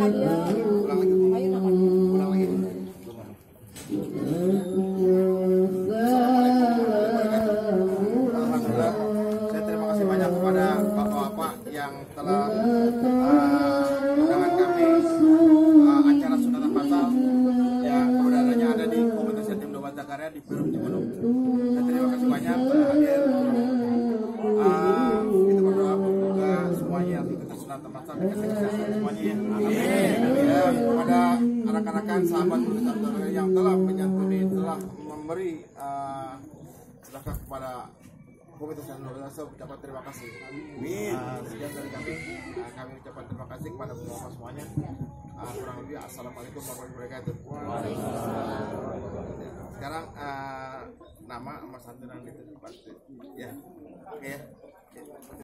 Ulang lagi. Ulang lagi. Alhamdulillah, saya terima kasih banyak kepada bapak-bapak yang telah dengan kami acara sunatan masal yang keberadaannya ada di komunitas yatim Deden.Z.A Karya di Perum Cimanuk. Saya terima kasih banyak telah hadir. Kita berdoa semoga semuanya yang ikut sunatan masal dikasih kesehatan semuanya. Amin. Ya, kepada rekan-rekan sahabat yang telah menyantuni, telah memberi sedekah kepada komunitas yang Deden.Z.A ucapkan terima kasih. Amin. Sekian dari kami. Kami ucapkan terima kasih kepada bapak semuanya. Kurang lebih assalamualaikum warahmatullahi wabarakatuh. Sekarang nama Mas Santunan itu ya. Oke ya.